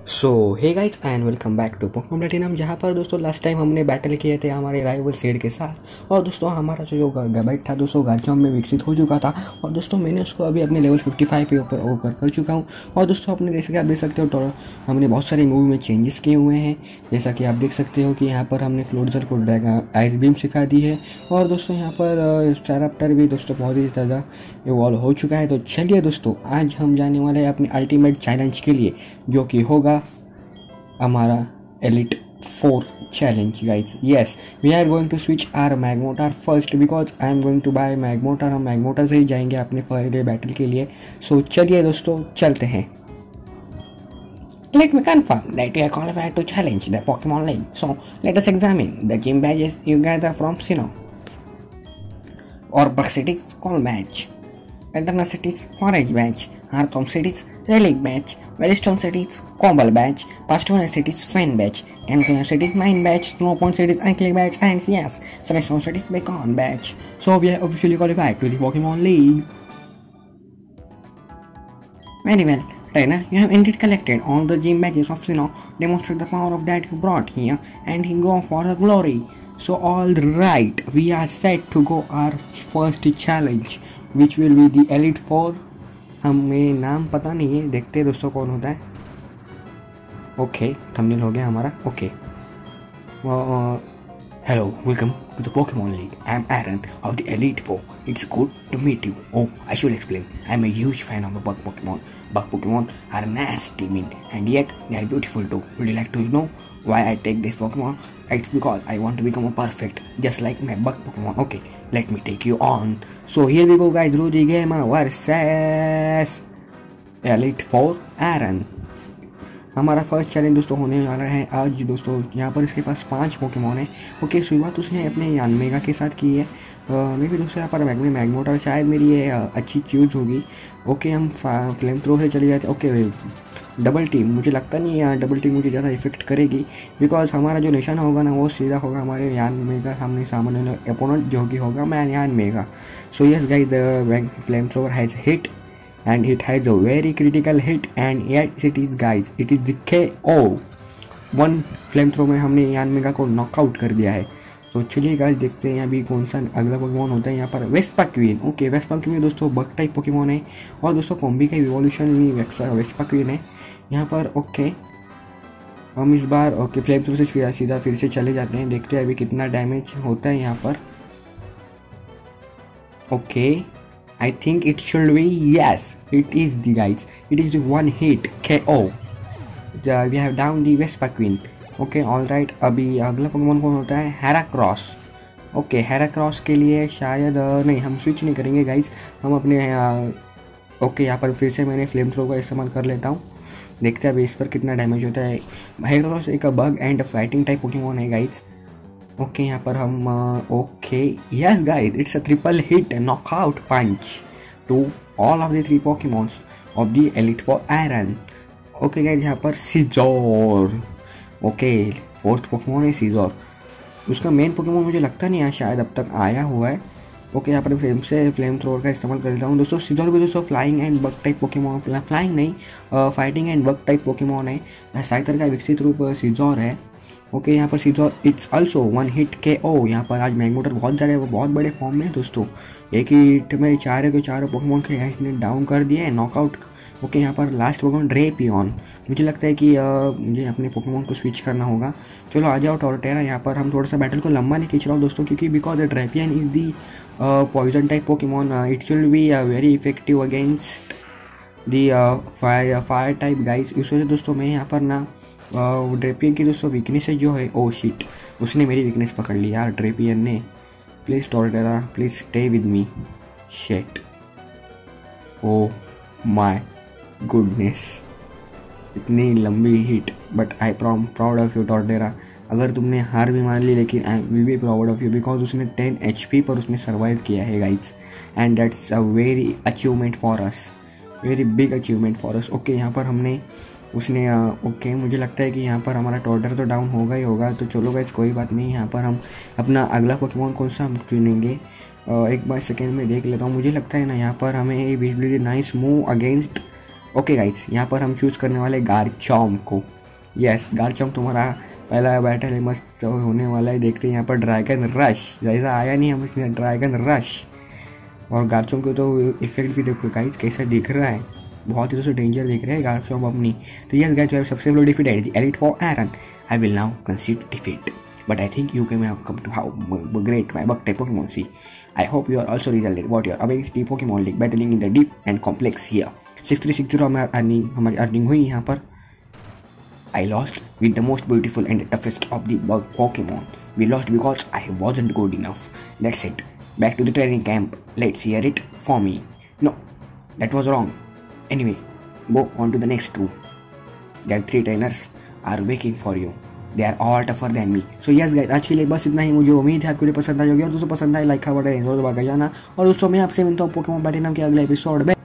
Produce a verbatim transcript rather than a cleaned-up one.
So hey guys and welcome back to Pokemon platinum, जहाँ पर दोस्तों लास्ट टाइम हमने बैटल किए थे हमारे राइवल सेड के साथ। और दोस्तों हमारा जो जो गैबेट था दोस्तों गार्चम्प में विकसित हो चुका था। और दोस्तों मैंने उसको अभी अपने लेवल फिफ्टी फाइव पे ऊपर ओवर कर चुका हूँ। और दोस्तों अपने जैसे कि आप देख सकते हो तो हमने बहुत सारे मूवी में चेंजेस किए हुए हैं। जैसा कि आप देख सकते हो कि यहाँ पर हमने फ्लोटजर को ड्रैगन आइस बीम सिखा दी है। और दोस्तों यहाँ पर स्टारप्टर भी दोस्तों बहुत ही ज़्यादा इवॉल्व हो चुका है। तो चलिए दोस्तों आज हम जाने वाले हैं अपने अल्टीमेट चैलेंज के लिए, जो कि होगा हमारा elite four challenge guys. Yes, we are going to switch our Magmortar first because I am going to by Magmortar. हम मैगमोटार से ही जाएंगे अपने पहले बैटल के लिए। सो so, चलिए दोस्तों चलते हैं। Let me confirm that you are qualified to challenge the Pokemon League. So let us examine the gym badges you gather from Sinnoh. Orbux City's Call Badge, Eterna City's Forage Badge, Hearthome City's Relic Badge, Wellstone City's Cobble Badge, Pastoria City's Fan Badge, Cancun City's Mine Badge, Snowpoint City's Ankle Badge, and yes, Sunstone City's Beacon Badge. So we are officially qualified to the Pokemon League. Very well, trainer, you have indeed collected all the gym badges of Sinnoh. Demonstrate the power of that you brought here, and go for the glory. So all right, we are set to go our first challenge, which will be the Elite Four. हमें नाम पता नहीं है, देखते हैं दोस्तों कौन होता है। ओके, थंबनेल हो गया हमारा। Okay, hello, welcome to the Pokemon league. I am Aaron of the elite four. It's good to meet you. Oh, I should explain, I am a huge fan of the bug Pokemon. Bug Pokemon are nasty mean and yet they are beautiful too. Would you like to know why I take this Pokemon? It's because I want to become a perfect, just like my Bug Pokemon. Okay, let me take you on. So here we go guys, through the game versus Elite Four Aaron. हमारा first challenge दोस्तों होने वाला है आज दोस्तों। यहाँ पर इसके पास पांच पोकेमॉन है। ओके, शुरुआत उसने अपने यानमेगा के साथ की है। मे भी दोस्तों यहाँ पर मैग्ने मैगमोटार शायद मेरी ये अच्छी चूज होगी। ओके, हम फ्लेम थ्रो से चले जाते। ओके, डबल टीम मुझे लगता नहीं है डबल टीम मुझे ज़्यादा इफेक्ट करेगी, बिकॉज हमारा जो निशाना होगा ना वो सीधा होगा हमारे यानमेगा सामने सामने अपोनेंट जो कि होगा मैं Yanmega. So yes guys, the flamethrower has hit and it has a very critical hit and yet it is guys it is the K O. One flame throw में हमने यानमेगा को नॉकआउट कर दिया है। तो चलिए गाइस देखते हैं अभी कौन सा अगला पोकेमॉन होता है। यहाँ पर Vespiquen. Okay, Vespiquen दोस्तों बग टाइप पोकेमॉन है और दोस्तों कॉम्बी का इवोल्यूशन वेस्पा क्वीन है यहाँ पर। ओके, हम इस बार ओके फ्लेम थ्रो से सीधा फिर से चले जाते हैं, देखते हैं अभी कितना डैमेज होता है यहाँ पर। Okay, I think it should be, yes, it is the guys, it is the one hit K O. The, we have down the Vespa Queen. Okay, all right, अभी अगला पोकेमॉन कौन होता है? हेराक्रॉस। ओके, हेराक्रॉस के लिए शायद नहीं, हम स्विच नहीं करेंगे गाइस, हम अपने ओके यहाँ पर फिर से मैंने फ्लेम थ्रो का इस्तेमाल कर लेता हूँ, देखते हैं अभी इस पर कितना डैमेज होता है। हेराक्रॉस एक bug and fighting type Pokemon है गाइस। ओके, यहाँ पर हम okay yes guys, it's a triple hit knockout punch to all of the three Pokemons of the elite four Aaron. Okay guys, यहाँ पर सीजोर। Okay, fourth Pokemon है सीजोर। उसका main Pokemon मुझे लगता नहीं है शायद अब तक आया हुआ है। ओके, यहाँ पर फ्लेम से फ्लेम थ्रोवर का इस्तेमाल कर लेता हूँ दोस्तों। सीजोर भी दोस्तों flying and bug type Pokemon, flying नहीं fighting and bug type Pokemon है। साइतर का विकसित रूप सीजोर है। ओके, यहाँ पर Scizor it's also one hit K O. यहाँ पर आज मैगमोटार बहुत ज़्यादा वो बहुत बड़े फॉर्म में है दोस्तों, एक ही हिट में चारों के चारों पोकेमॉन के इसने डाउन कर दिए हैं, नॉकआउट। ओके, यहाँ पर लास्ट पोकेमॉन ड्रेपियन। मुझे लगता है कि आ, मुझे अपने पोकेमॉन को स्विच करना होगा। चलो आ जाओ टोरटेरा। यहाँ पर हम थोड़ा सा बैटल को लंबा नहीं खींच रहा हूँ दोस्तों, क्योंकि because Drapion is the poison type Pokemon, it will be very effective against the fire fire type guys. इस वजह से दोस्तों मैं यहाँ पर ना ड्रेपियन की दोस्तों वीकनेस है जो है, ओ शिट, उसने मेरी वीकनेस पकड़ ली यार ड्रेपियन ने। Please Torterra please stay with me. Shit, oh my goodness, इतनी लंबी hit, but I proud proud of you Torterra. अगर तुमने हार भी मान ली लेकिन I will be proud of you, because उसने टेन एच पी पर उसने सर्वाइव किया है guys, and that's a very achievement for us, very big achievement for us. Okay, यहाँ पर हमने उसने ओके okay, मुझे लगता है कि यहाँ पर हमारा टोटर तो डाउन होगा ही होगा। तो चलो गाइस कोई बात नहीं, यहाँ पर हम अपना अगला पोकेमॉन कौन सा हम चुनेंगे एक बार सेकेंड में देख लेता हूँ। मुझे लगता है ना यहाँ पर हमें nice move against. Okay guys, यहाँ पर हम चूज़ करने वाले गार्चम्प को। यस गार्चोंग तुम्हारा पहला बैटल है मस्त होने वाला है। देखते हैं यहाँ पर ड्रैगन रश, जैसा आया नहीं हम इसमें ड्रैगन रश। और गार्चोंग को तो इफेक्ट भी देखो गाइस कैसा दिख रहा है, बहुत ही तो डेंजर दिख रहा है गार्चोंग अपनी। तो यस गाइस, वी सबसे लो defeated the elite four Aaron. I will now concede defeat, but I think you can have come to how great my Bugtail Pokemon see. I hope you are also resulted what your against the Pokemon League battling in the deep and complex here. six three six zero हमारी earning हमारी earning हुई यहाँ पर। I lost with the most beautiful and the toughest of the bug Pokemon. We lost because I wasn't good enough. That's it. Back to the training camp. Let's hear it for me. No, that was wrong. Anyway, go on to the next two. Their three trainers are waiting for you. They are all tougher than me. So yes guys, आज के लिए बस इतना ही। मुझे उम्मीद है आपको video पसंद आई होगी, और दोस्तों पसंद आए लाइक का बटन जरूर दबा के जाना। और दोस्तों मैं आपसे मिलता हूँ पोकेमॉन बैटल नाम के अगले एपिसोड में।